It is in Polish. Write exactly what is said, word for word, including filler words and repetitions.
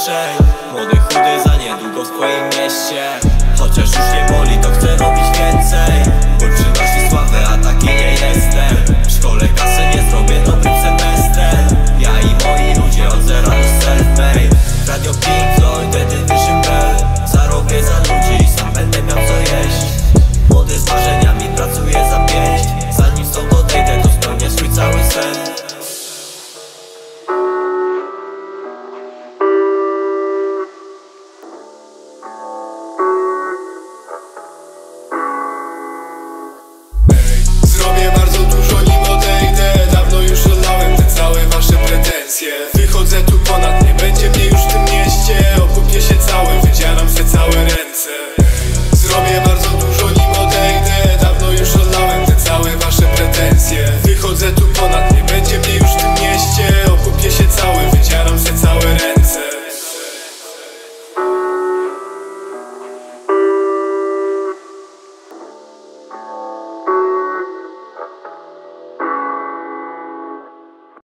inaczej. Młody, chudy, za niedługo w swoim mieście. Chociaż już nie boli, to chcę robić więcej. Ból przynosi sławę, a taki nie jestem. W szkole kasy nie zrobię, dobry